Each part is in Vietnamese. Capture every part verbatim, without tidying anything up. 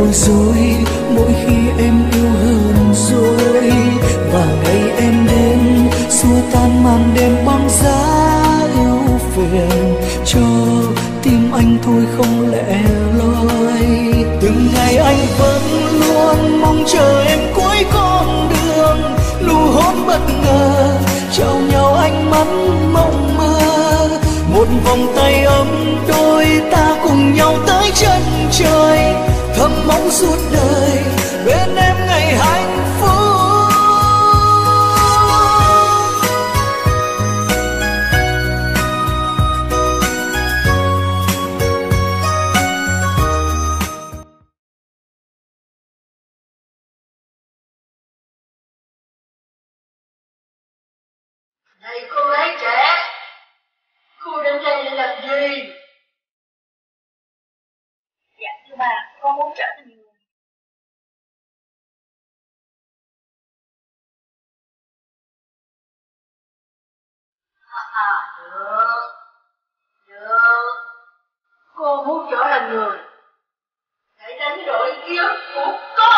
bối rối mỗi khi em yêu hơn rồi, và ngày em đến xua tan màn đêm băng giá yêu phiền cho tim anh thôi không lẻ loi. Từng ngày anh vẫn luôn mong chờ em cuối con đường, nụ hôn bất ngờ trao nhau ánh mắt mộng mơ, một vòng tay ấm đôi ta cùng nhau tới chân trời, thầm mong suốt đời bên em ngày hạnh phúc. Này cô gái trẻ, cô đến đây để làm gì? Dạ thưa bà, con muốn trở thành người. À, à được, được. Cô muốn trở thành người để đánh đổi ký ức của cô.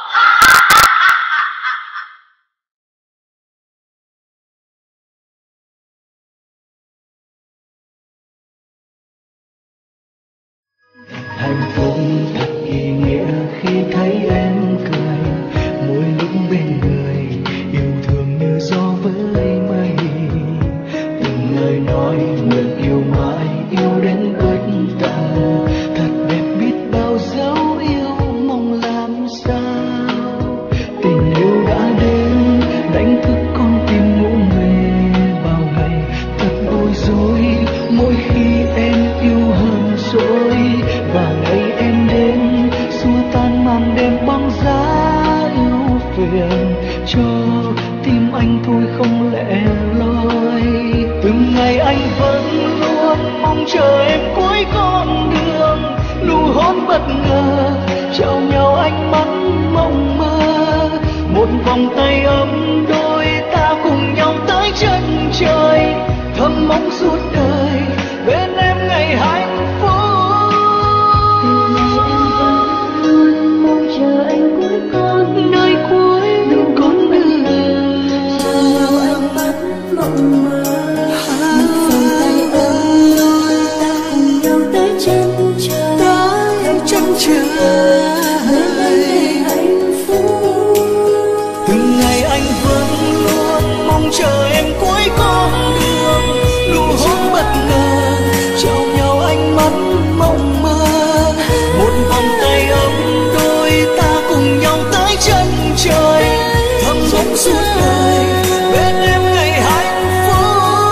Hạnh phúc thật ý nghĩa khi thấy em cười, mỗi lúc bên người yêu thương như gió với mây, từng lời nói nguyện yêu mãi yêu đến bất tận, thật đẹp biết bao dấu yêu mong làm sao. Tình yêu đã đến đánh thức con tim ngủ mê bao ngày, thật bối rối mỗi khi em yêu hơn rồi, và ngày em đến xua tan màn đêm băng giá yêu phiền cho tim anh thôi không lẻ loi. Từng ngày anh vẫn luôn mong chờ em cuối con đường, nụ hôn bất ngờ trao nhau ánh mắt mộng mơ, một vòng tay ấm đôi ta cùng nhau tới chân trời, thầm mong suốt đời bên em ngày hạnh phúc. Chờ anh cuối con nơi cuối con đường, chờ anh mắt mộng mơ, một vòng tay ấm ta cùng nhau tới chân trời, tới chân trời. bên hạnh phúc. Từng ngày anh vẫn luôn mong chờ em cuối con đường, nụ hôn bất ngờ trao nhau ánh mắt mộng mơ, một vòng tay ấm đôi ta cùng nhau tới chân trời, thầm mong suốt đời bên em ngày hạnh phúc.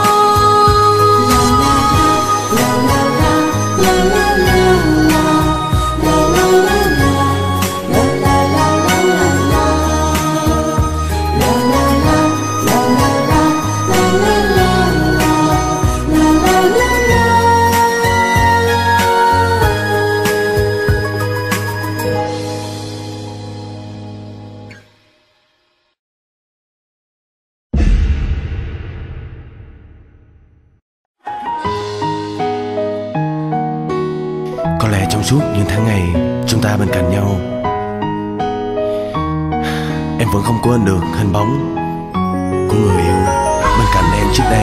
La la la la la la la la la la la la la la la la Có lẽ trong suốt những tháng ngày chúng ta bên cạnh nhau, em vẫn không quên được hình bóng của người yêu bên cạnh em trước đây.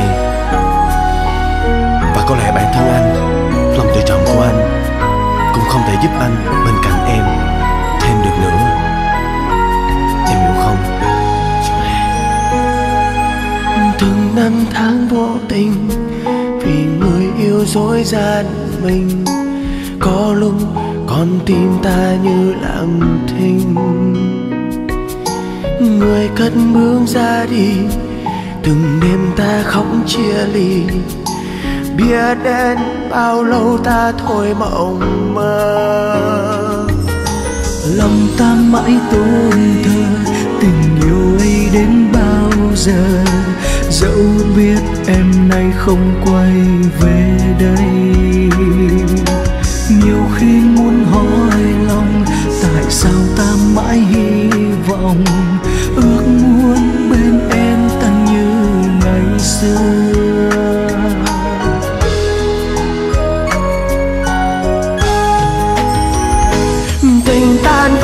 Và có lẽ bản thân anh, lòng tự trọng của anh cũng không thể giúp anh bên cạnh em thêm được nữa. Em hiểu không? Từng năm tháng vô tình vì người yêu dối gian mình, có lúc con tim ta như lặng thinh. Người cất bước ra đi, từng đêm ta khóc chia ly, biết đến bao lâu ta thôi mộng mơ. Lòng ta mãi tôn thờ tình yêu ấy đến bao giờ, dẫu biết em nay không quay về đây. Nhiều khi muốn hỏi lòng tại sao ta mãi hy vọng, ước muốn bên em ta như ngày xưa. Tình ta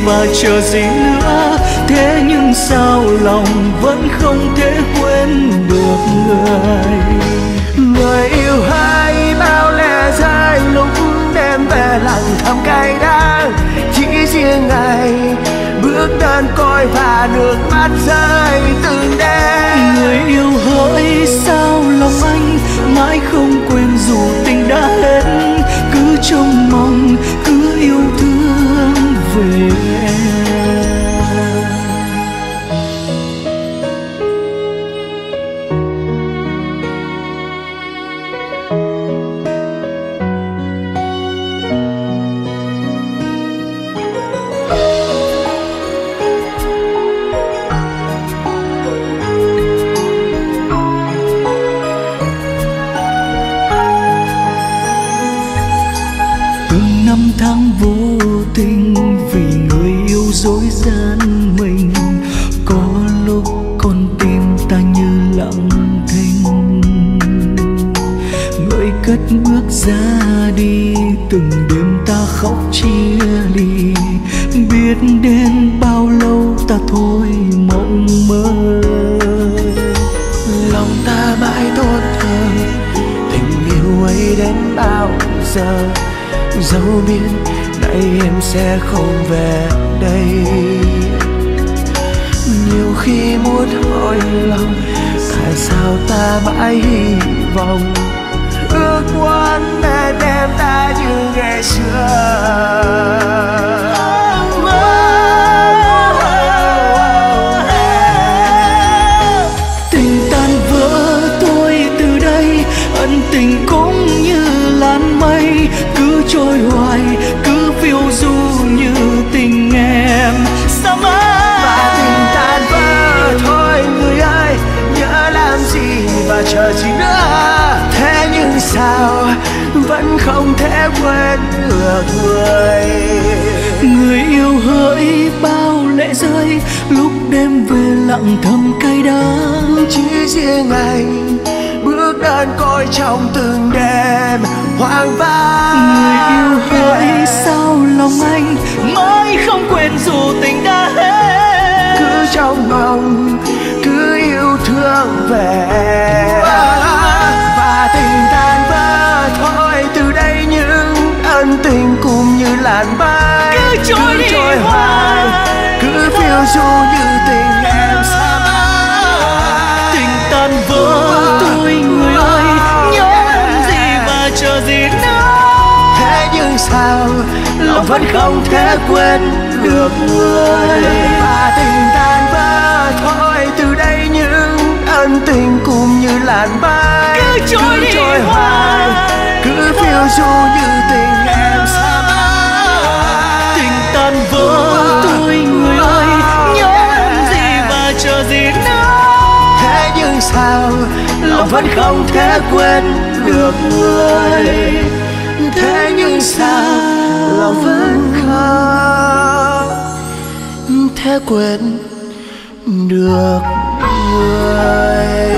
và chờ gì nữa. Thế nhưng sao lòng vẫn không thể quên được người. Người yêu hãy bao lẻ dài lúc đêm về lặng thầm cay đắng. Chỉ riêng ngày bước đơn côi và nước mắt rơi từng đêm. Người yêu hỡi sao lòng anh mãi không quên dù tình đã hết. Cứ trông mong cứ yêu thương về em. Năm tháng vô tình vì người yêu dối gian mình. Có lúc con tim ta như lặng thinh. Người cất bước ra đi, từng đêm ta khóc chia ly. Biết đến bao lâu ta thôi mộng mơ. Lòng ta mãi thốt thờ, tình yêu ấy đến bao giờ. Dẫu biết nay em sẽ không về đây. Nhiều khi muốn hỏi lòng tại sao ta mãi hy vọng. Ước muốn bên em ta như ngày xưa. Tình tan vỡ tôi từ đây, ân tình cũng như làn mây. Cứ trôi hoài, cứ phiêu du như tình em sao mãi. Và tình tan vỡ thôi người ơi, nhớ làm gì và chờ gì nữa. Thế nhưng sao vẫn không thể quên được người. Người yêu hỡi bao lệ rơi, lúc đêm về lặng thầm cay đắng. Chỉ riêng anh bước đơn côi trong từng đêm hoang vắng. Người yêu hỡi sao lòng anh mãi không quên dù tình đã hết. Cứ trong mong cứ yêu thương về. Và tình tan vỡ thôi từ đây, những ân tình cũng như làn bay. Cứ trôi đi trôi hoài, cứ phiêu du như tình em xa mãi. Tình tan vỡ tôi người ơi, nhớ em gì và chờ gì nữa. Thế nhưng sao lòng vẫn không thể quên được người. Và tình tan vỡ thôi từ đây, những ân tình cũng như làn bay. Cứ trôi đi trôi hoài, cứ phiêu du như tình em xa mãi. Tình tan vỡ tôi người ơi, nhớ em gì và chờ gì nữa. Thế nhưng sao lòng vẫn không thể quên được người. Thế nhưng sao lòng vẫn không thể quên được người.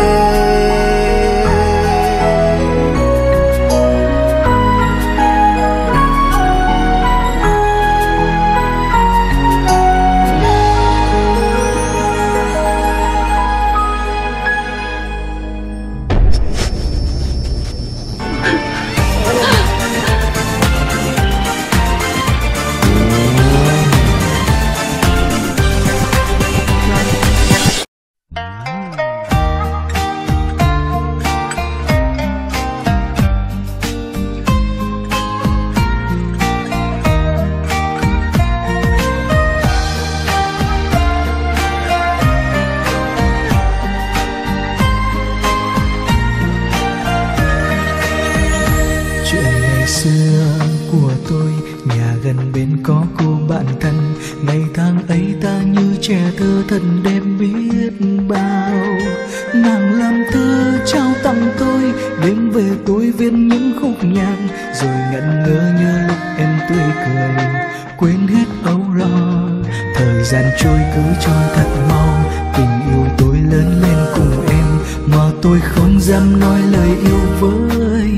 trẻ thơ thân đẹp biết bao. Nàng làm thơ trao tặng tôi, đêm về tôi viết những khúc nhạc, rồi ngẩn ngơ nhớ lúc em tươi cười, quên hết âu lo. Thời gian trôi cứ trôi thật mau, tình yêu tôi lớn lên cùng em, mà tôi không dám nói lời yêu với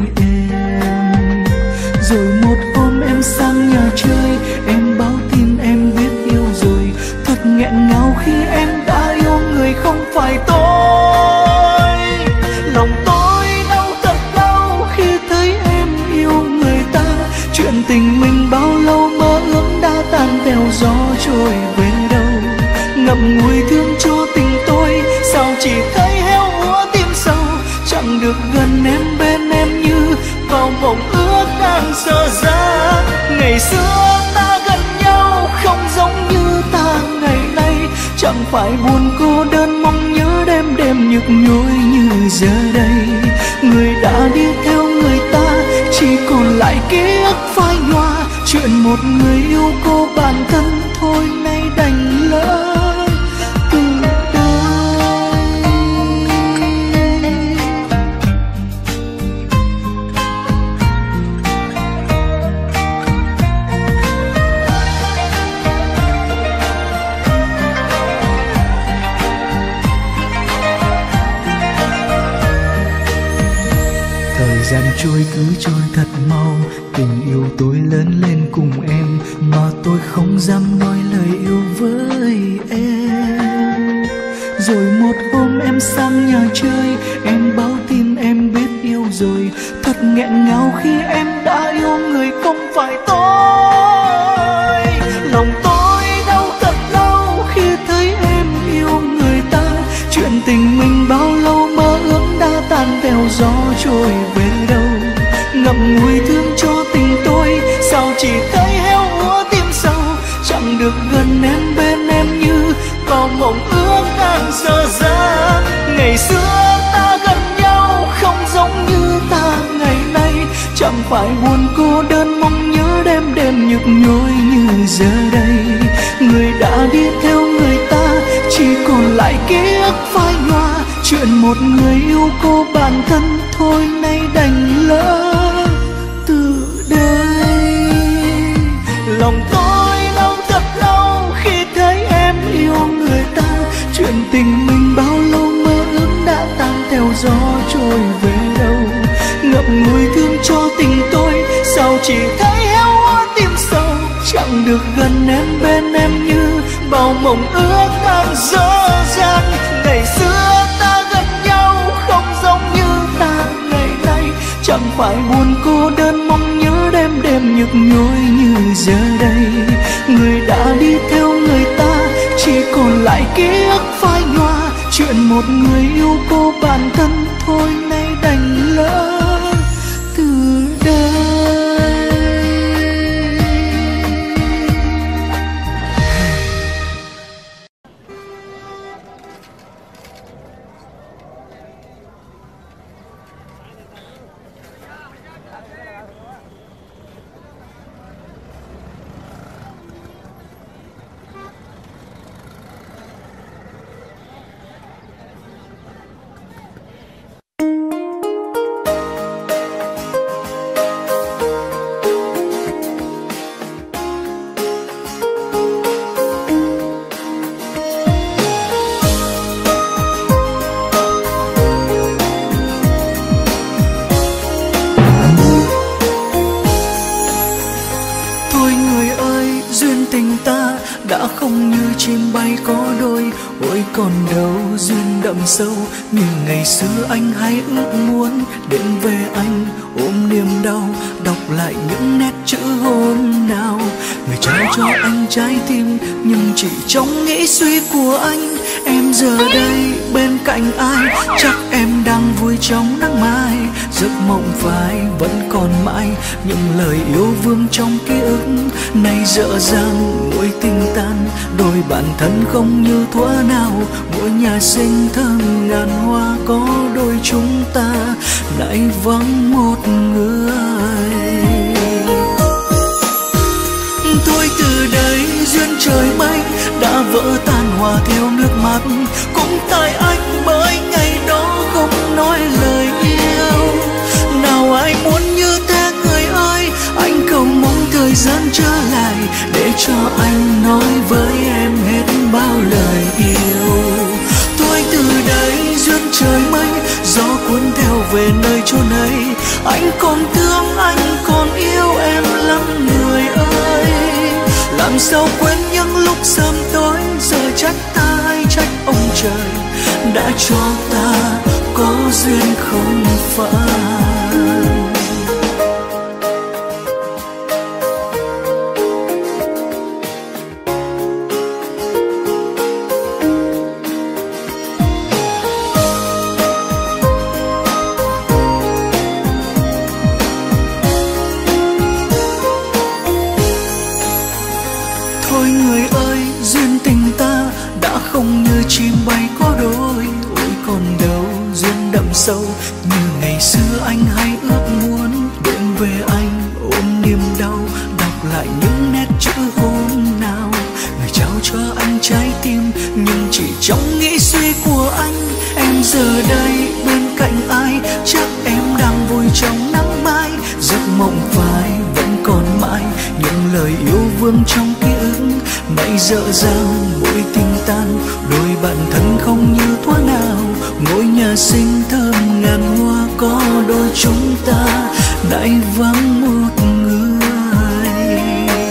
em. Rồi một hôm em sang nhà chơi, em báo tin em biết yêu Ngày xưa ta gần nhau không giống như ta ngày nay, chẳng phải buồn cô đơn mong nhớ đêm đêm nhức nhối như giờ đây. Người đã đi theo người ta chỉ còn lại ký ức phai nhòa, chuyện một người yêu cô bản thân thôi nay đành lỡ từ thời gian trôi cứ trôi thật mau, tình yêu tôi lớn lên cùng em mà tôi không dám nói lời yêu với em. Rồi một hôm em sang nhà chơi, em báo tin em biết yêu rồi, thật nghẹn ngào khi em đã yêu người không phải tôi. Lòng tôi đau thật đau khi thấy em yêu người ta, chuyện tình mình bao lâu mơ ước đã tan theo gió trôi về đâu. Ngậm ngùi thương cho tình tôi, sao chỉ thấy héo úa tim sâu, chẳng được gần em bên em như vào mộng ước đang dở dang. Ngày xưa ta gần nhau không giống như ta ngày nay, chẳng phải buồn cô đơn mong nhớ đêm đêm nhức nhối như giờ đây. Người đã đi theo người ta chỉ còn lại ký ức phai nhòa, chuyện một người yêu cô bản thân thôi nay đành lỡ từ đây. Lòng tôi đau thật đau khi thấy em yêu người ta, chuyện tình mình bao lâu mơ ước đã tan theo gió trôi về đâu. Ngậm ngùi thương cho tình tôi, sao chỉ thấy héo úa tim sâu, chẳng được gần em bên em như bao mộng ước đang dở dang. Ngày xưa ta gần nhau không giống như ta ngày nay, chẳng phải buồn cô đơn mong nhớ đêm đêm nhức nhối như giờ đây. Người đã đi theo người ta chỉ còn lại ký ức phai nhòa, chuyện một người yêu cô bản thân thôi nay đành lỡ từ đây. Sâu như ngày xưa anh hay ước muốn đến về anh ôm niềm đau, đọc lại những nét chữ hôn nào. Người trao cho anh trái tim nhưng chỉ trong nghĩ suy của anh. Em giờ đây bên cạnh ai, chắc em đang vui trong nắng mai. Giấc mộng phải vẫn còn mãi, những lời yêu vương trong ký ức này dở dang mỗi tình tan. Đôi bạn thân không như thuở nào, mỗi nhà sinh thơm ngàn hoa, có đôi chúng ta lại vắng một người. Thôi từ đây duyên trời mây đã vỡ tan hòa theo nước mắt, cũng tại anh bởi ngày đó không nói lời yêu. Nào ai muốn như thế người ơi, anh cầu mong thời gian trở lại để cho anh nói với em hết bao lời yêu. Thôi từ đây duyên trời mây, gió cuốn theo về nơi chốn ấy. Anh còn thương, anh còn yêu em lắm người ơi. Làm sao quên những lúc sớm tối, giờ trách ta hay trách ông trời đã cho ta có duyên không phải. thôi người ơi, duyên tình ta đã không như chim bay có đôi. Ôi còn đâu duyên đậm sâu như ngày xưa anh hay ước muốn. Đêm về anh ôm niềm đau, đọc lại những nét chữ hôm nào. Người trao cho anh trái tim nhưng chỉ trong nghĩ suy của anh. Em giờ đây bên cạnh ai, chắc em đang vui trong nắng mai. Giấc mộng phai vẫn còn mãi, những lời yêu vương trong ký ức nay dở dang mối tình tan. Đôi bạn thân không như thuở nào, ngôi nhà xinh thơm ngàn hoa có đôi chúng ta nay vắng một người.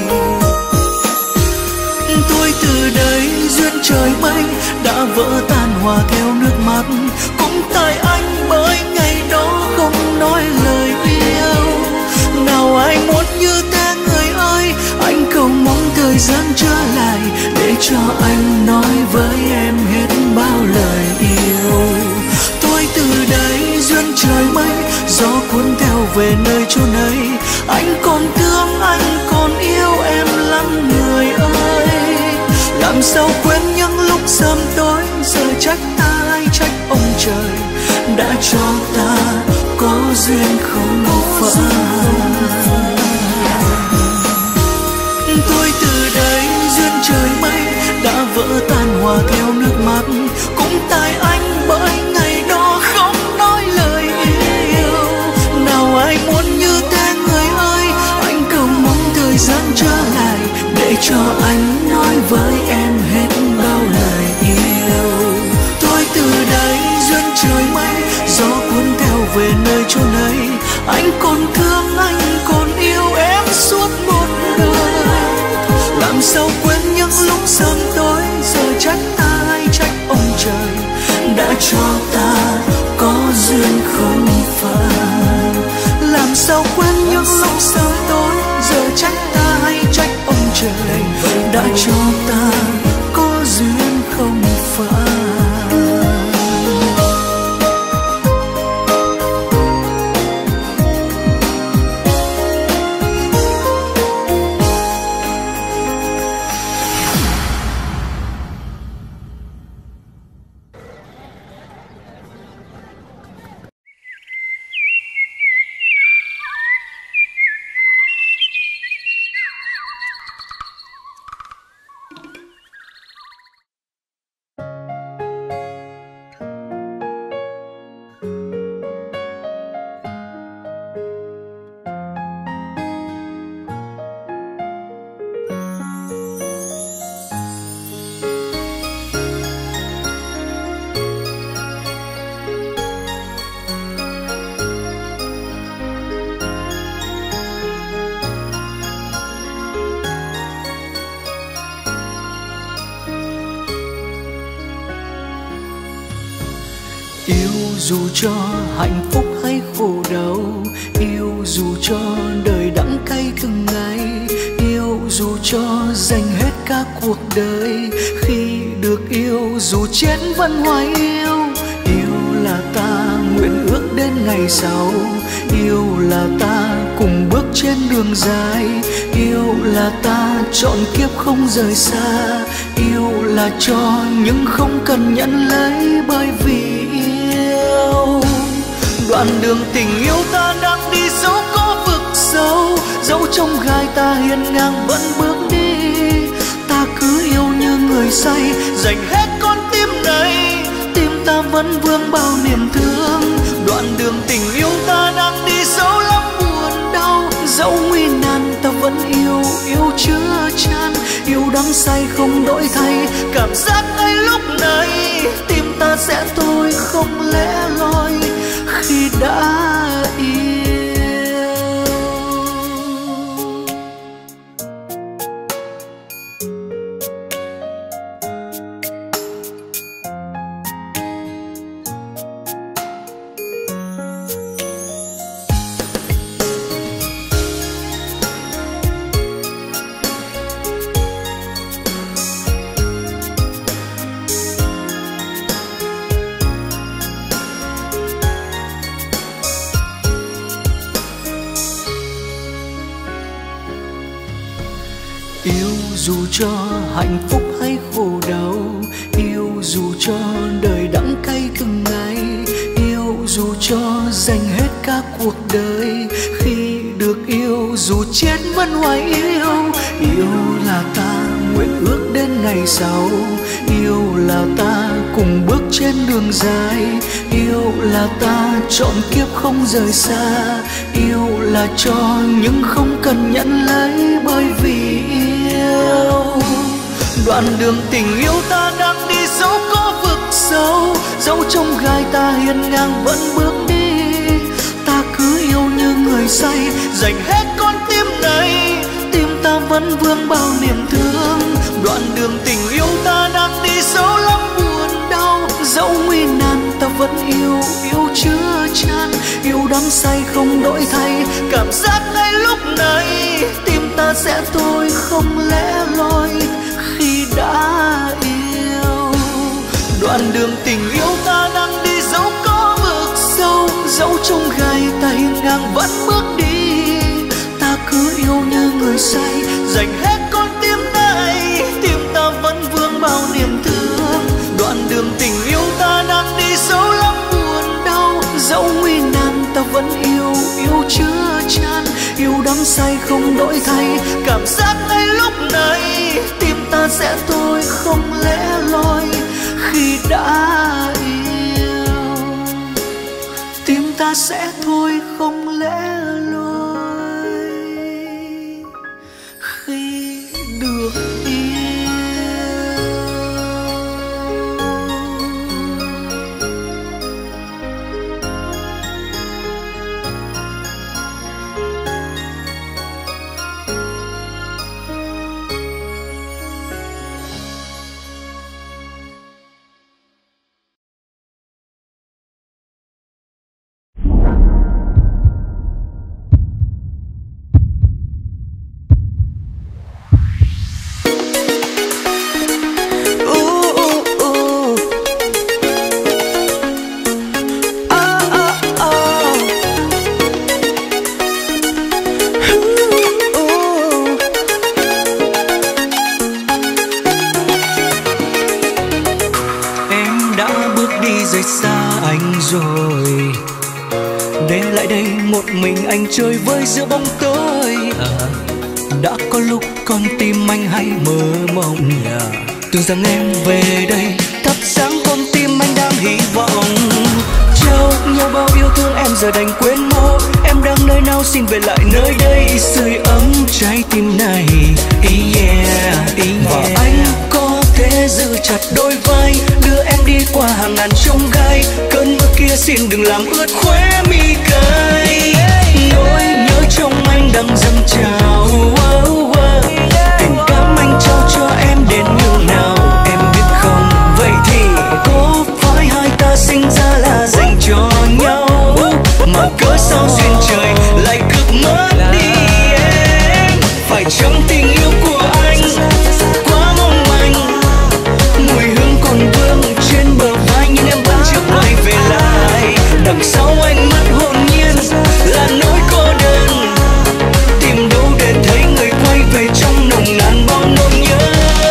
Tôi từ đây duyên trời mây đã vỡ tan hòa theo nước mắt. Cũng tại anh bởi ngày đó không nói lời yêu. Nào ai muốn như thế người ơi, anh cầu mong thời gian trở lại để cho anh nói với em hết bao lời yêu. Tôi từ đây duyên trời mây, gió cuốn theo về nơi chốn ấy. Anh còn thương, anh còn yêu em lắm người ơi. Làm sao quên những lúc sớm tối, giờ trách ai trách ông trời đã cho ta có duyên không phải. Tôi từ đây duyên trời mây đã vỡ tan hòa theo nước mắt. Cũng tại anh bởi ngày đó không nói lời yêu. Nào ai muốn như thế người ơi, anh cầu mong thời gian trở lại để cho anh nói với em hết bao lời yêu. Tôi từ đây duyên trời mây, gió cuốn theo về nơi chốn ấy. Anh còn thương, anh còn yêu em suốt một đời. Làm sao quên những lúc sớm tối, giờ trách ai trách ông trời đã cho ta có duyên không phải. Làm sao quên những lúc sớm tối, giờ trách ai trách ông trời đã cho ta có duyên không phải. Dù cho hạnh phúc hay khổ đau, yêu dù cho đời đắng cay từng ngày, yêu dù cho dành hết cả cuộc đời. Khi được yêu dù chết vẫn hoài yêu. Yêu là ta nguyện ước đến ngày sau, yêu là ta cùng bước trên đường dài. Yêu là ta chọn kiếp không rời xa, yêu là cho nhưng không cần nhận lấy. Bởi vì yêu đoạn đường tình yêu ta đang đi dẫu có vực sâu, dẫu trong gai ta hiên ngang vẫn bước đi. Ta cứ yêu như người say, dành hết con tim này, tim ta vẫn vương bao niềm thương. Đoạn đường tình yêu ta đang đi dẫu lắm buồn đau, dẫu nguy nan ta vẫn yêu, yêu chứa chan, yêu đắm say không đổi thay. Cảm giác ngay lúc này tim ta sẽ thôi không lẽ loi khi đã yêu. dù cho hạnh phúc hay khổ đau, yêu dù cho đời đắng cay từng ngày, yêu dù cho dành hết cả cuộc đời. Khi được yêu dù chết vẫn hoài yêu, yêu là ta nguyện ước đến ngày sau, yêu là ta cùng bước trên đường dài, yêu là ta trọn kiếp không rời xa, yêu là cho nhưng không cần nhận lấy bởi vì yêu. Đoạn đường tình yêu ta đang đi dẫu có vực sâu, dẫu trong gai ta hiên ngang vẫn bước đi. Ta cứ yêu như người say, dành hết con tim này, tim ta vẫn vương bao niềm thương. Đoạn đường tình yêu ta đang đi dẫu lắm buồn đau, dẫu nguy nan ta vẫn yêu, yêu chứa chan, yêu đắm say không đổi thay. Cảm giác ngay lúc này tim ta sẽ thôi không lẽ loi khi đã yêu. Đoạn đường tình yêu ta đang đi dẫu có vực sâu, dẫu trong gai ta hiên ngang vẫn bước đi. Ta cứ yêu như người say, dành hết con tim này, tim ta vẫn vương bao niềm thương. Đoạn đường tình yêu ta đang đi dẫu lắm buồn đau, dẫu nguy nan ta vẫn yêu, yêu chứa chan, yêu đắm say không đổi thay. Cảm giác ngay lúc này tim ta sẽ thôi không lẽ loi khi đã yêu. Tim ta sẽ thôi không lẽ loi khi được yêu. Chơi với giữa bóng tối, à, đã có lúc con tim anh hay mơ mộng, yeah. Tưởng rằng em về đây thắp sáng con tim anh đang hy vọng. Trao nhau bao yêu thương em giờ đành quên mau, em đang nơi nào xin về lại nơi đây sưởi ấm trái tim này. Yeah, yeah. Và anh có thể giữ chặt đôi vai, đưa em đi qua hàng ngàn chông gai. Cơn mưa kia xin đừng làm ướt khóe mi cay. Nỗi nhớ trong anh đang dâng trào, oh, oh. Tình cảm anh trao cho em đến nhường nào em biết không? Vậy thì có phải hai ta sinh ra là dành cho nhau, mà cớ sao duyên trời lại cướp mất đi em? Phải chăng tình yêu của anh quá mong manh, mùi hương còn vương trên bờ vai nhưng em vẫn chưa quay về lại. Đằng sau ánh mắt hồn nhiên là nỗi cô đơn, tìm đâu để thấy người quay về trong nồng nàn bao nỗi nhớ.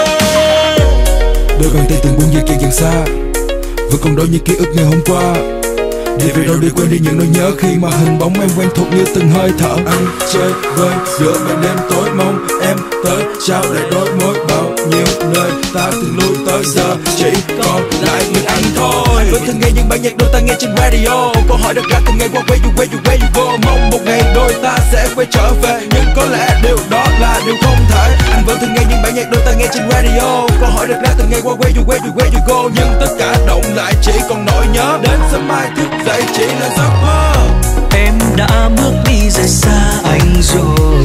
Đôi bàn tay từng buông dây kia dần xa, vẫn còn đó những ký ức ngày hôm qua. Để về đâu để quên đi những nỗi nhớ khi mà hình bóng em quen thuộc như từng hơi thở. Anh chơi vơi giữa màn đêm tối mong em tới, trao lại đôi môi bao nhiêu nơi ta từng lui tới giờ chỉ còn lại mình anh thôi. Vẫn thường nghe những bản nhạc đôi ta nghe trên radio, câu hỏi đặt ra từng ngày qua where you where you where you go. Mong một ngày đôi ta sẽ quay trở về, nhưng có lẽ điều đó là điều không thể. Anh vẫn thường nghe những bản nhạc đôi ta nghe trên radio, câu hỏi đặt ra từng ngày qua where you where you where you go. Nhưng tất cả động lại chỉ còn nỗi nhớ, đến sớm mai thức dậy chỉ là giấc mơ. Em đã bước đi rời xa anh rồi,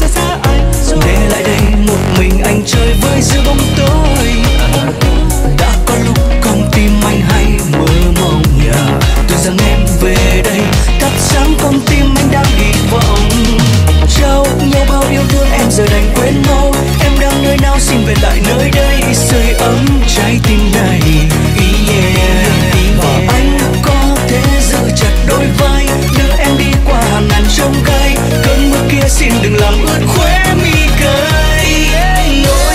để lại đây một mình anh chơi với giữa bóng tối. Đã có lúc con tim anh hay mơ mộng, yeah. Tưởng rằng em về đây thắp sáng con tim anh đang hy vọng. Trao nhau bao yêu thương em giờ đành quên mau, em đang nơi nào xin về lại nơi đây sưởi ấm trái tim này. Yeah. Và anh có thể giữ chặt đôi vai, đưa em đi qua hàng ngàn chông gai. Cơn mưa kia xin đừng làm ướt khóe mi cay. Nỗi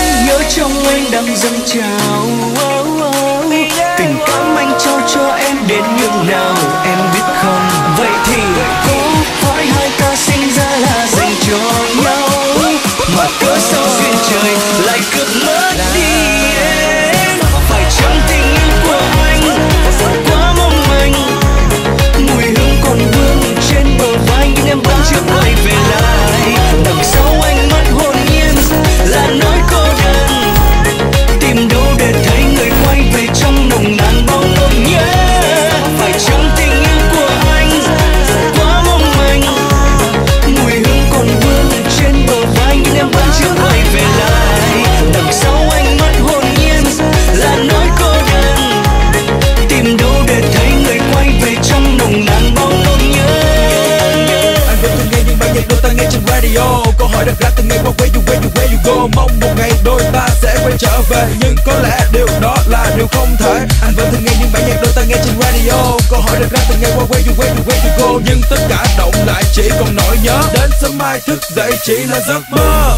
em dâng trào. Tình cảm anh trao cho em đến nhường nào em biết không? Vậy thì có phải hai ta sinh ra là dành cho nhau, mà cớ sao duyên trời lại cướp mất đi em? Phải chăng tình yêu của anh quá mong manh, mùi hương còn vương trên bờ vai nhưng em vẫn chưa quay về lại. Đằng sau anh mất hồn nhiên là nỗi cô đơn, tìm đâu để thấy người quay về trong nồng nàn bao nỗi nhớ. Phải chăng tình yêu của anh quá mong manh, mùi hương còn vương trên bờ vai nhưng em vẫn chưa quay về lại. Đằng sau anh mất hồn nhiên là nỗi cô đơn, tìm đâu để thấy người quay về trong nồng nàn bao nỗi nhớ. Anh vẫn thường nghe những bài nhạc đôi ta nghe trên radio, câu hỏi đặt ra từng ngày qua where you where you where you go. Mong một ngày đôi ta sẽ quay trở về, nhưng có lẽ điều đó là điều không thể. Anh vẫn thường nghe những bài nhạc đôi ta nghe trên radio, câu hỏi đặt ra từng ngày qua where you where you where you go. Nhưng tất cả động lại chỉ còn nỗi nhớ, đến sớm mai thức dậy chỉ là giấc mơ.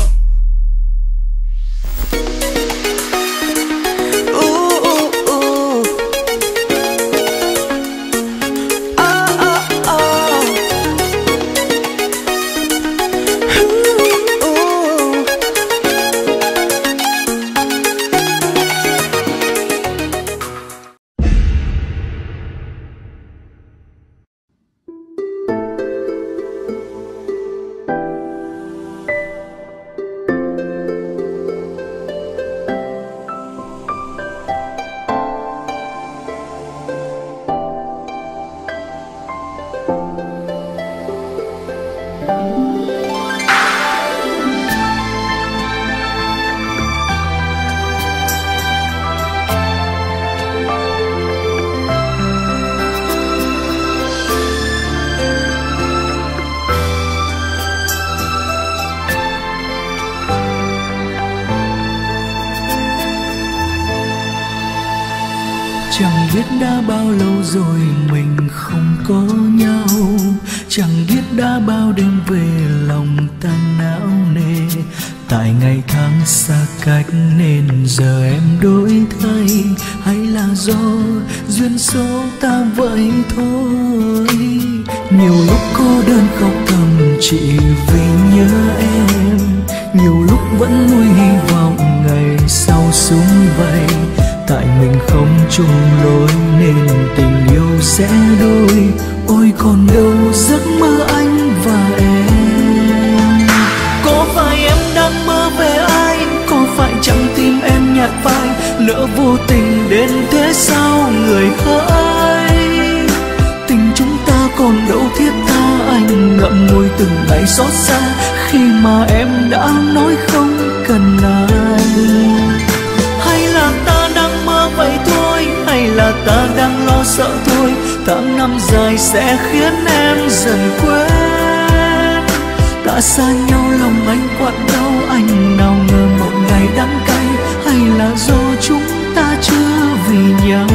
Chẳng biết đã bao lâu rồi mình không có nhau, chẳng biết đã bao đêm về lòng ta não nề. Tại ngày tháng xa cách nên giờ em đổi thay, hay là do duyên số ta vậy thôi. Nhiều lúc cô đơn khóc thầm chỉ vì nhớ em, nhiều lúc vẫn nuôi hy vọng ngày sau sum vầy. Tại mình không chung lối nên tình yêu sẽ đôi. Ôi còn đâu giấc mơ anh và em. Có phải em đang mơ về ai, có phải chẳng tim em nhạt phai, lỡ vô tình đến thế sao người hỡi. Tình chúng ta còn đâu thiết tha, anh ngậm ngùi từng ngày xót xa khi mà em đã nói không cần anh. Hay là ta đang mơ vậy thôi, hay là ta đang lo sợ thôi. Tháng năm dài sẽ khiến em dần quên. Ta xa nhau lòng anh quặn đau, anh nào ngờ một ngày đắng cay. Hay là do chúng ta chưa vì nhau.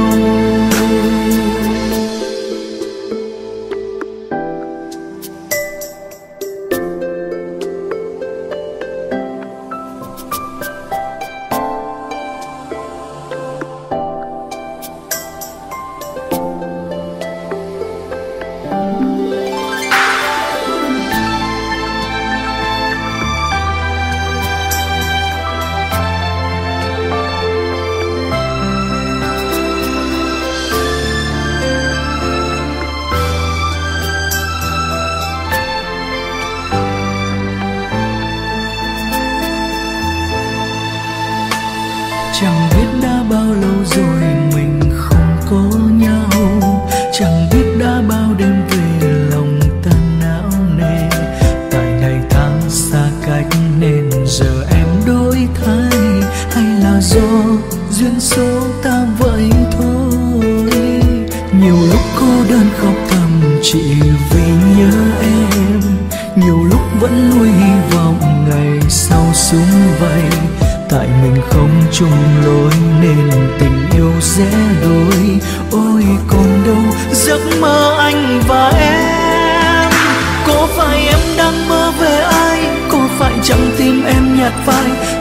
Chẳng biết đã bao lâu rồi mình không có nhau, chẳng biết đã bao đêm về lòng ta não nề. Tại ngày tháng xa cách nên giờ em đổi thay, hay là do duyên số ta vậy thôi. Nhiều lúc cô đơn khóc thầm chỉ vì nhớ em, nhiều lúc vẫn nuôi hy vọng ngày sau sum vầy. Tại mình không chung lối nên tình yêu sẽ đôi. Ôi còn đâu giấc mơ anh và em. Có phải em đang mơ về ai, có phải chẳng tim em nhạt phai,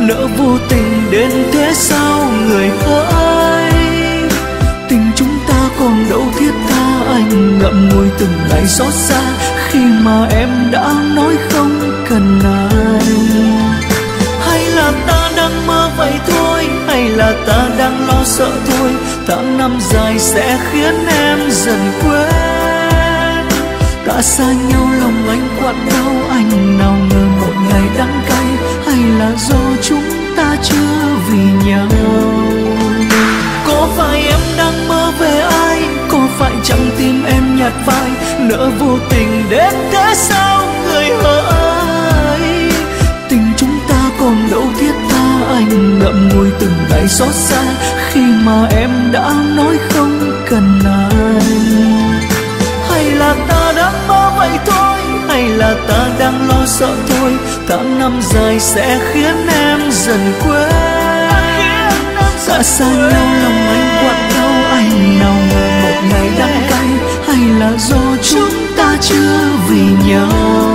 Nỡ vô tình đến thế sao người hỡi. Tình chúng ta còn đâu thiết tha, anh ngậm ngùi từng ngày xót xa khi mà em đã nói không cần anh. Hay là ta đang mơ vậy thôi, hay là ta đang lo sợ thôi, tháng năm dài sẽ khiến em dần quên. Ta xa nhau lòng anh quặn đau, anh nào ngờ một ngày đắng cay, hay là do chúng ta chưa vì nhau. Có phải em đang mơ về ai, có phải chẳng tim em nhạt phai, nỡ vô tình đến thế sao người hỡi. Tình chúng ta còn đâu thiết tha, anh ngậm ngùi từng ngày xót xa khi mà em đã nói không cần anh. Hay là ta đang mơ vậy thôi, hay là ta đang lo sợ thôi, tháng năm dài sẽ khiến em dần quên. Xa xa nhau lòng anh quặn đau, anh nào ngờ một ngày đắng cay, hay là do chúng ta chưa vì nhau.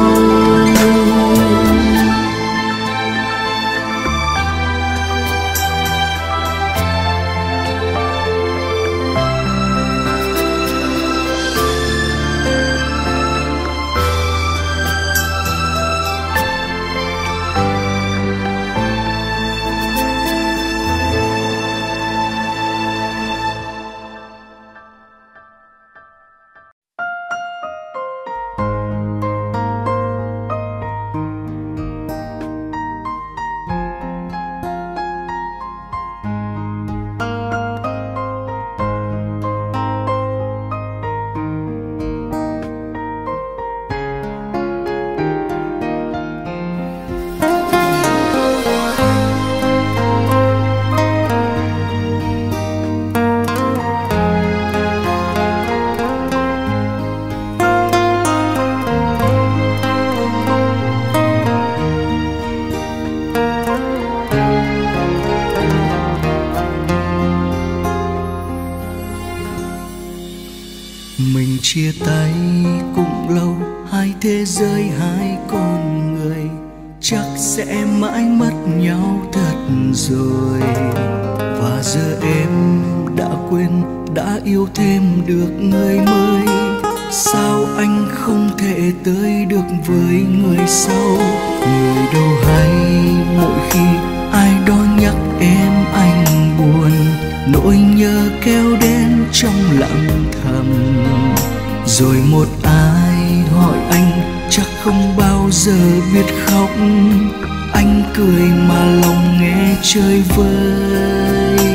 Mình chia tay cũng lâu, hai thế giới hai con người chắc sẽ mãi mất nhau thật rồi. Và giờ em đã quên, đã yêu thêm được người mới, sao anh không thể tới được với người sau. Người đâu hay mỗi khi ai đó nhắc em anh buồn, nỗi nhớ kéo đến trong lặng thầm. Rồi một ai hỏi anh chắc không bao giờ biết khóc, anh cười mà lòng nghe chơi vơi.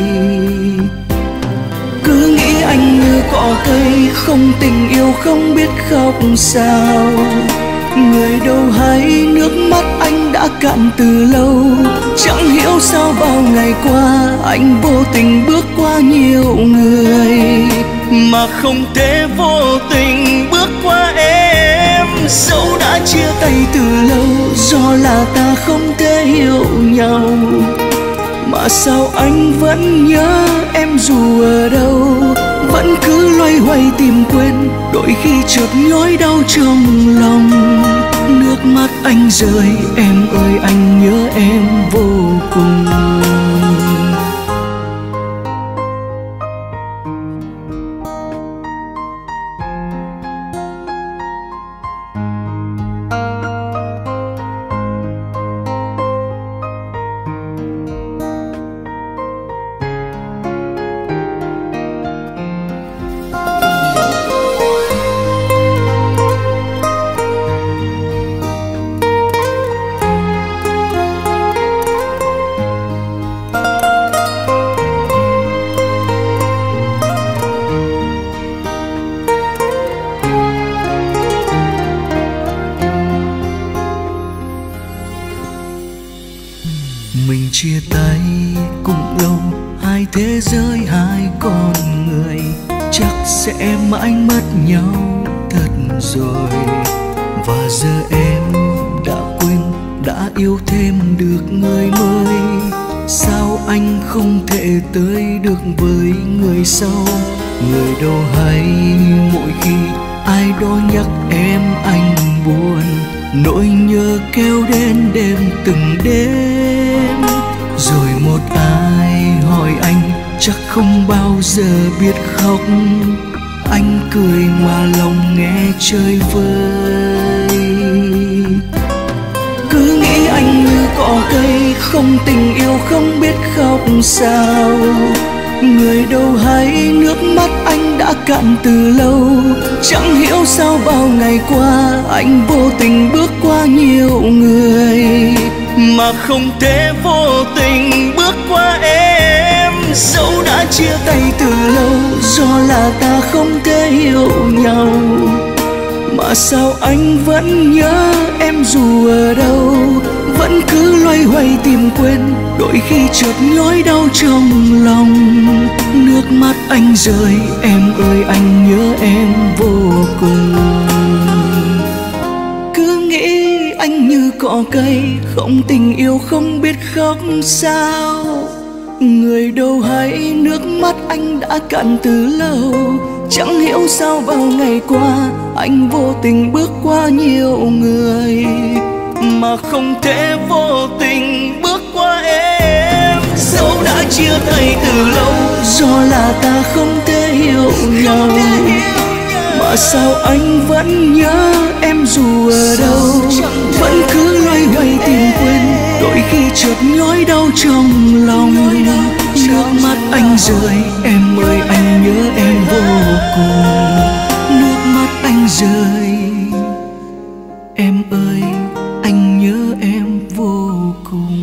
Cứ nghĩ anh như cỏ cây, không tình yêu không biết khóc sao. Người đâu hay nước mắt anh đã cạn từ lâu, chẳng hiểu sao bao ngày qua anh vô tình bước qua nhiều người, mà không thể vô tình bước qua em. Dẫu đã chia tay từ lâu, do là ta không thể hiểu nhau, mà sao anh vẫn nhớ em dù ở đâu. Vẫn cứ loay hoay tìm quên, đôi khi chợt nhói đau trong lòng. Nước mắt anh rơi, em ơi anh nhớ em vô cùng. Mình chia tay cũng lâu, hai thế giới hai con người chắc sẽ mãi mất nhau thật rồi. Và giờ em đã quên, đã yêu thêm được người mới, sao anh không thể tới được với người sau. Người đâu hay mỗi khi ai đó nhắc em anh buồn, nỗi nhớ kéo đến đêm từng đêm. một ai hỏi anh chắc không bao giờ biết khóc. Anh cười mà lòng nghe chơi vơi. Cứ nghĩ anh như cỏ cây không tình yêu không biết khóc sao. Người đâu hay nước mắt anh đã cạn từ lâu. Chẳng hiểu sao bao ngày qua anh vô tình bước qua nhiều người, mà không thể vô tình bước qua em. Dẫu đã chia tay từ lâu do là ta không thể hiểu nhau, mà sao anh vẫn nhớ em dù ở đâu. Vẫn cứ loay hoay tìm quên, đôi khi chợt nhói đau trong lòng. Nước mắt anh rơi, em ơi anh nhớ em vô cùng. Cứ nghĩ anh như cỏ cây không tình yêu không biết khóc sao. Người đâu hay nước mắt anh đã cạn từ lâu. Chẳng hiểu sao bao ngày qua anh vô tình bước qua nhiều người, mà không thể vô tình bước qua em. Dẫu đã chia tay từ lâu do là ta không thể hiểu nhau, mà sao anh vẫn nhớ em dù ở đâu. Vẫn cứ loay hoay tìm quên, đôi khi chợt nhói đau trong lòng. Nước mắt anh rơi, em ơi anh nhớ em vô cùng. Nước mắt anh rơi, em ơi anh nhớ em vô cùng.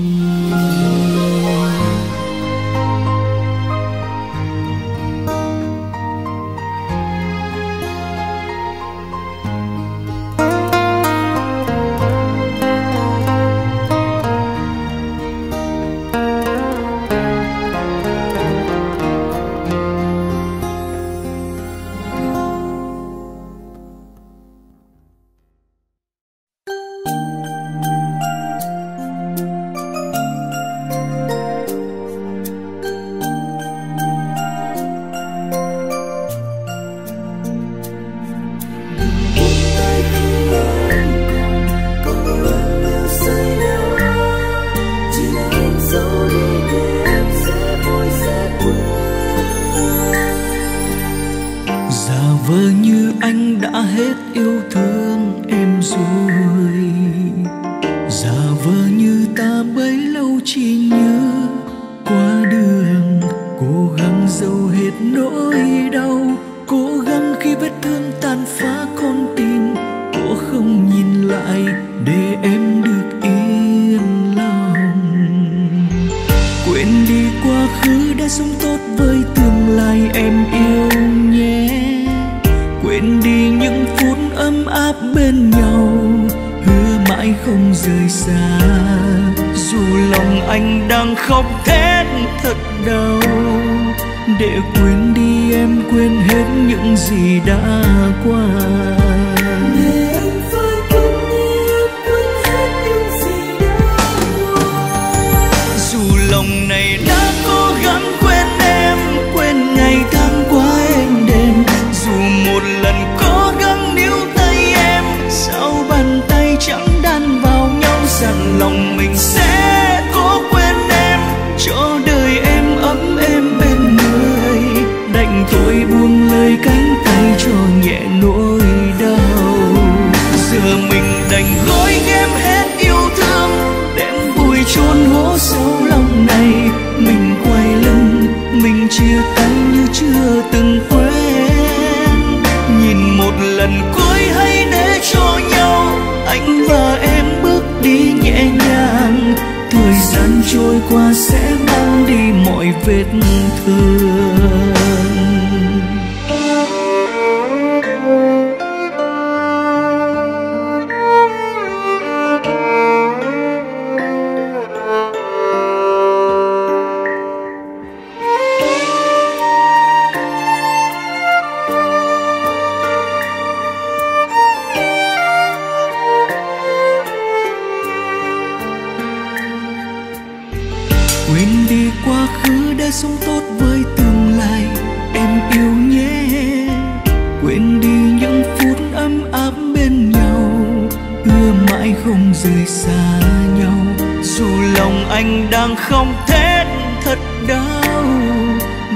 Không rời xa nhau dù lòng anh đang không thể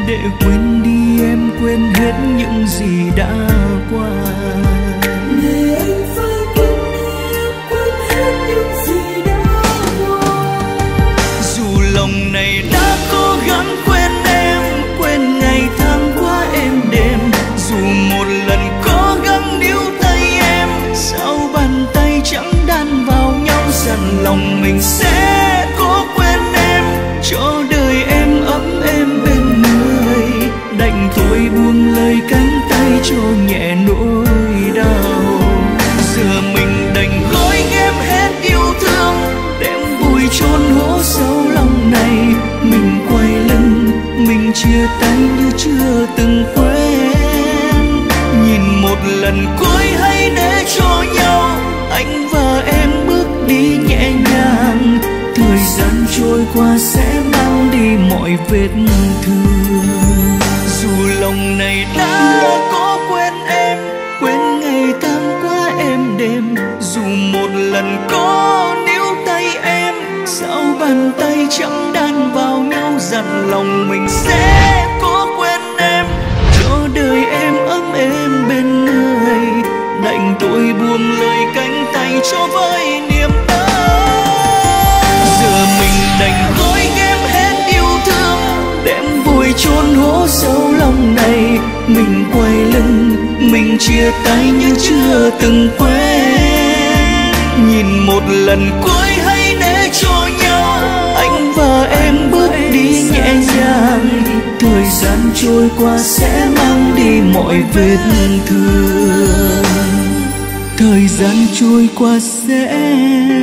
để quên đi em, quên hết những gì đã qua. Để anh phải quên đi em, quên hết những gì đã qua. Dù lòng này đã cố gắng quên em, quên ngày tháng qua êm đềm, dù một lần cố gắng níu tay em, sao bàn tay chẳng đan vào nhau, dặn lòng mình sẽ cố quên em, cho đời em ấm êm bên người, đành thôi buông lời cánh tay cho nhẹ nỗi đau. Giờ mình đành gói ghém hết yêu thương, đem vùi chôn hố sâu lòng này, mình quay lưng, mình chia tay như chưa từng quen. Nhìn một lần cuối hãy để cho nhau, anh và em bước đi nhẹ nhàng, thời gian trôi qua sẽ mang đi mọi vết thương. Dù lòng này đã có quên em, quên ngày tháng qua êm đềm, dù một lần có níu tay em, sao bàn tay chẳng đan vào nhau, dặn lòng mình sẽ cố quên em, cho đời em ấm êm bên người, đành tôi buông lời cánh tay cho với niềm đau. Giờ mình đành gói ghém hết yêu thương, đem vùi chôn hố sâu lòng này, mình quay lưng, mình chia tay như chưa từng quen. Nhìn một lần cuối hãy để cho nhau, anh và em bước đi nhẹ nhàng, thời gian trôi qua sẽ mang đi mọi vết thương, thời gian trôi qua sẽ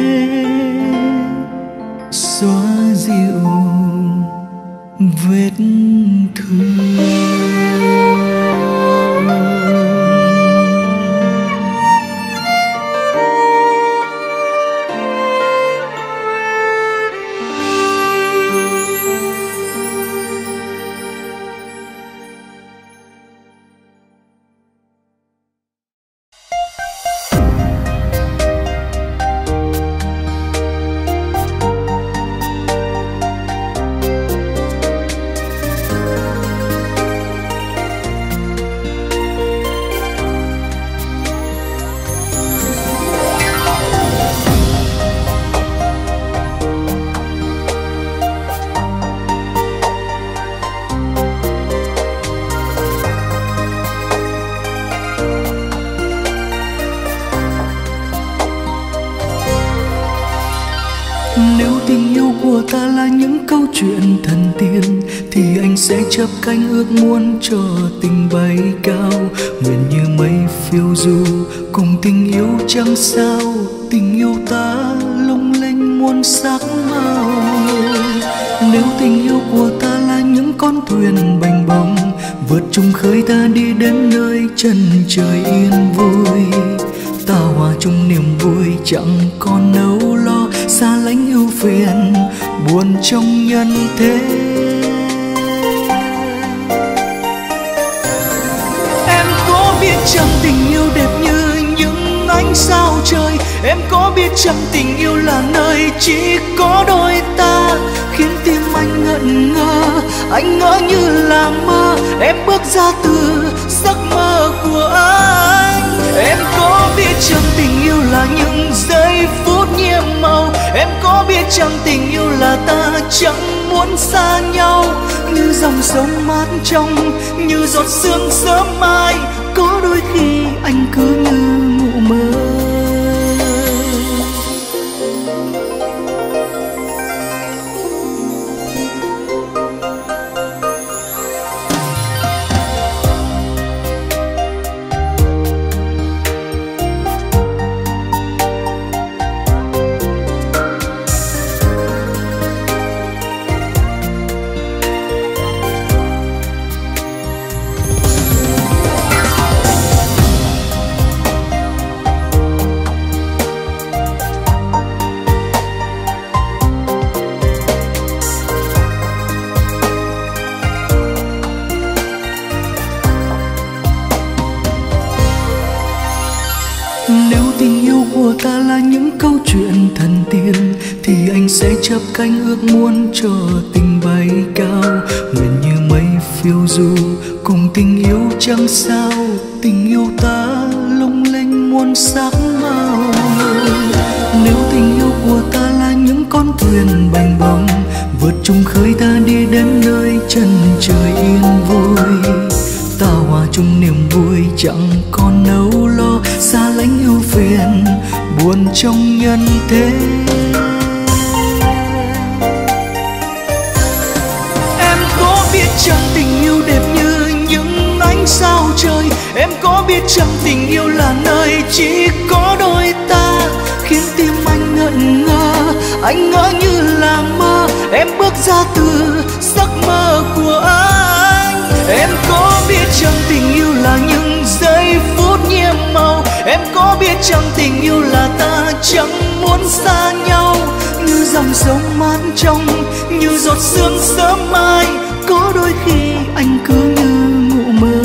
xóa dịu vết thương. Nếu tình yêu của ta là những câu chuyện thần tiên, thì anh sẽ chấp cánh ước muốn cho tình bay cao. Nguyện như mây phiêu du cùng tình yêu chẳng sao, tình yêu ta lung linh muôn sắc màu. Nếu tình yêu của ta là những con thuyền bềnh bồng, vượt chung khơi ta đi đến nơi chân trời yên vui. Ta hòa chung niềm vui chẳng còn âu lo, xa lánh ưu phiền buồn trong nhân thế. Em có biết chăng tình yêu đẹp như những ánh sao trời, em có biết chăng tình yêu là nơi chỉ có đôi ta, khiến tim anh ngẩn ngơ, anh ngỡ như là mơ, em bước ra từ giấc mơ của anh. Em có biết chăng tình yêu là những giây phút nhiệm màu, em có biết chăng tình yêu là ta chẳng muốn xa nhau, như dòng sông mát trong, như giọt sương sớm mai, có đôi khi anh cứ như ngủ mơ. Nếu tình yêu của ta là những câu chuyện thần tiên, thì anh sẽ chấp cánh ước muốn cho tình bay cao. Nguyện như mây phiêu du cùng tình yêu chẳng sao, tình yêu ta lung linh muôn sắc màu. Nếu tình yêu của ta là những con thuyền bềnh bồng, vượt chung khơi ta đi đến nơi chân trời yên vui. Ta hòa chung niềm vui chẳng còn âu lo, xa lánh ưu phiền buồn trong nhân thế. Em có biết chăng tình yêu đẹp như những ánh sao trời, em có biết chăng tình yêu là nơi chỉ có đôi ta, khiến tim anh ngẩn ngơ, anh ngỡ như là mơ, em bước ra từ giấc mơ của anh. Em có biết chăng tình yêu là những giây phút nhiệm màu, em có biết chăng tình yêu là ta chẳng muốn xa nhau, như dòng sông mát trong, như giọt sương sớm mai, có đôi khi anh cứ như ngủ mơ.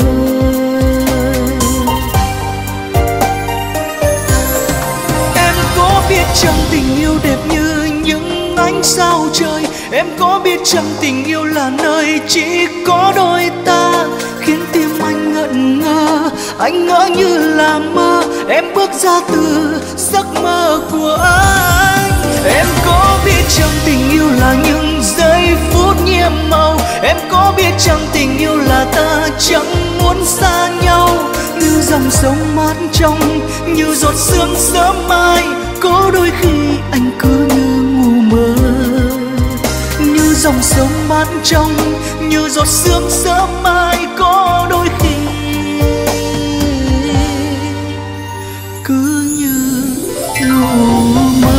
Em có biết chăng tình yêu đẹp như những ánh sao trời, em có biết chăng tình yêu là nơi chỉ có đôi ta, khiến tim anh ngẩn ngơ, anh ngỡ như là mơ, em bước ra từ giấc mơ của anh. Em có biết chăng tình yêu là những giây phút nhiệm màu, em có biết chăng tình yêu là ta chẳng muốn xa nhau, như dòng sông mát trong, như giọt sương sớm mai, có đôi khi anh cứ như ngủ mơ. Như dòng sông mát trong, như giọt sương sớm mai, có đôi khi cứ như ngủ mơ.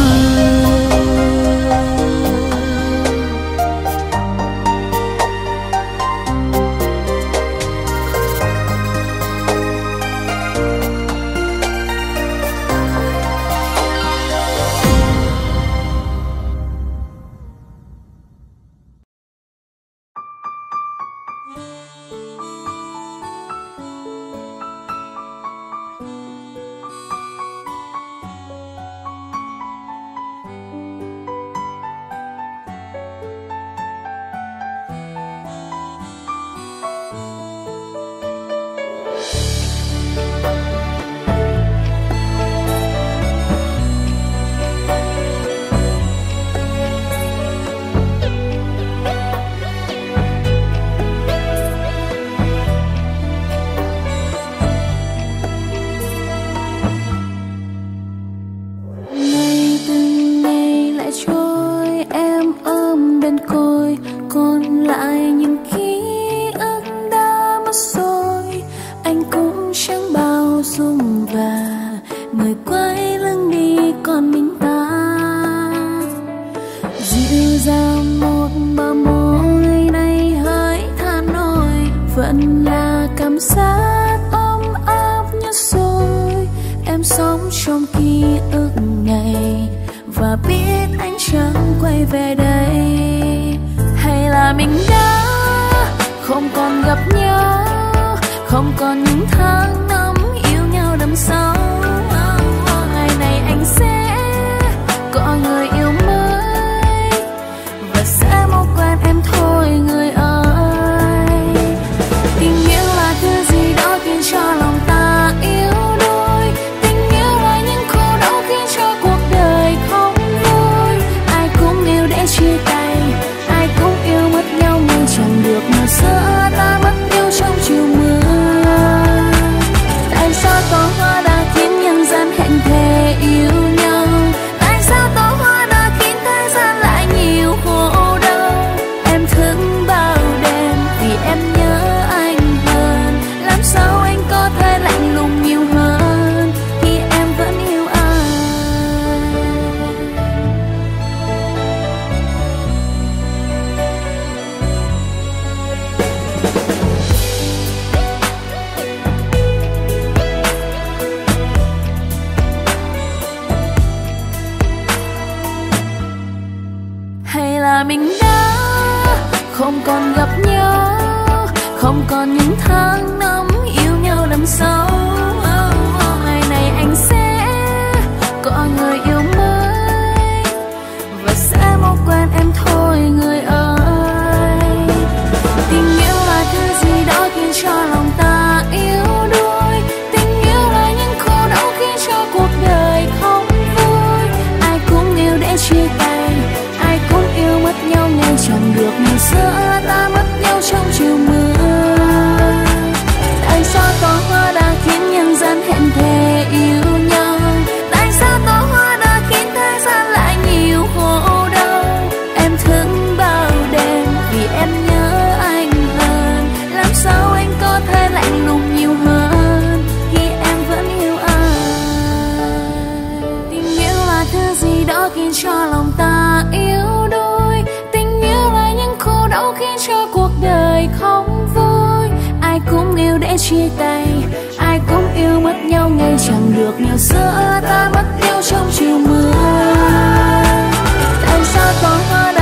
Quen em thôi người ơi, tình yêu là thứ đâu khiến cho cuộc đời không vui. Ai cũng yêu để chia tay, ai cũng yêu mất nhau ngày chẳng được nhau. Giữa ta mất nhau trong chiều mưa, tại sao còn hơn